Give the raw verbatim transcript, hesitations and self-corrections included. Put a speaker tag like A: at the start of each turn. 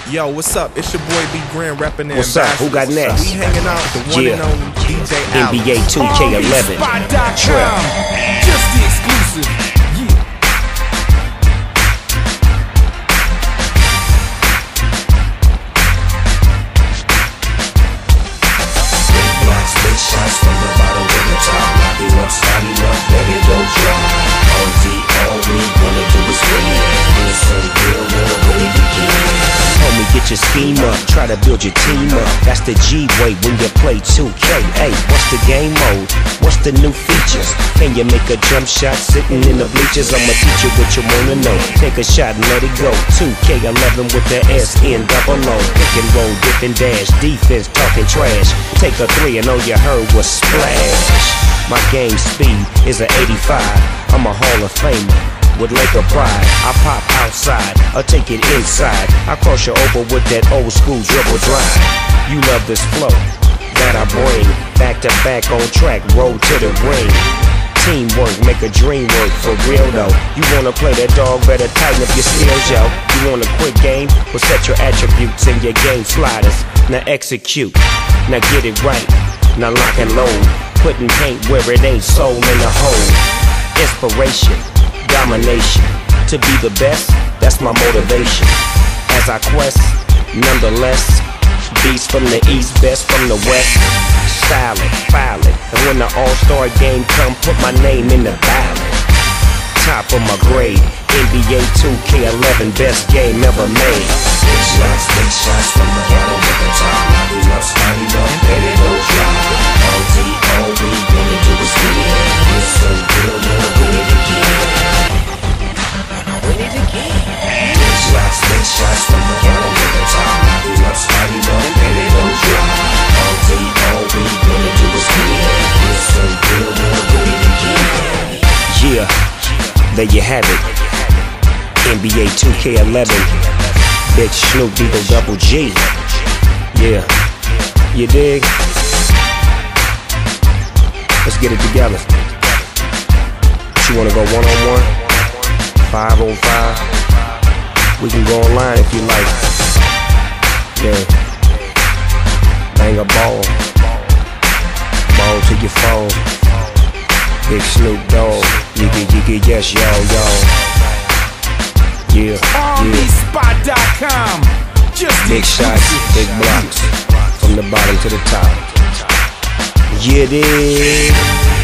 A: Yo, what's up? It's your boy B Grand reppin' the
B: What's up? Who got next?
A: We hanging out with the one
B: Yeah.
A: and only D J
B: N B A two K eleven. Trap.
C: Just the exclusive. Yeah.
D: Big blocks, big shots from the bottom to the top. Lock you up, start you up, baby, don't drop. O D, all we wanna do is win. Feel so real, wanna really begin.
B: Homie, get your scheme up, try to build your team up. That's the G-way when you play two K. Hey, what's the game mode? What's the new features? Can you make a jump shot sitting in the bleachers? I'ma teach you what you wanna know. Take a shot and let it go. two K eleven with the S N double O. Pick and roll, dip and dash. Defense talking trash. Take a three and all you heard was splash. My game speed is an eighty-five. I'm a Hall of Famer with Laker pride. I pop outside, I'll take it inside. I cross you over with that old school dribble drive. You love this flow that I bring. Back to back on track, roll to the ring. Teamwork, make a dream work, for real though. You wanna play that dog, better tighten up your skills, yo. You want a quick game? Well, set your attributes in your game sliders. Now execute, now get it right. Now lock and load, putting paint where it ain't, soul in the hole. Inspiration, domination, to be the best, that's my motivation. As I quest, nonetheless, beast from the east, best from the west. Style it, file it, and when the all-star game come, put my name in the ballot. Top of my grade, N B A two K eleven, best game ever made.
D: Big shots, big shots from the bottom to the top. Lock you up, start you up, baby, don't drop. O D, all we wanna do is win. Feel so real, wanna win it again. Win it again. Big shots, big shots from the bottom to the top. Lock you up, start you up, baby, don't drop. O D, all we wanna do is win. Feel so real, wanna win it again.
B: Yeah, there you have it. N B A two K eleven. Big Snoop Deagle Double G. Yeah, you dig? Let's get it together. You wanna go one on one? Five on five? We can go online if you like. Yeah. Bang a ball. Ball to your phone. Big Snoop Dogg. Yiggy yiggy yes yo yo. Yeah, yeah.
C: Spot dot com. Just the
B: Big shots,
C: exclusive.
B: big blocks, from the bottom to the top. Yeah, dig.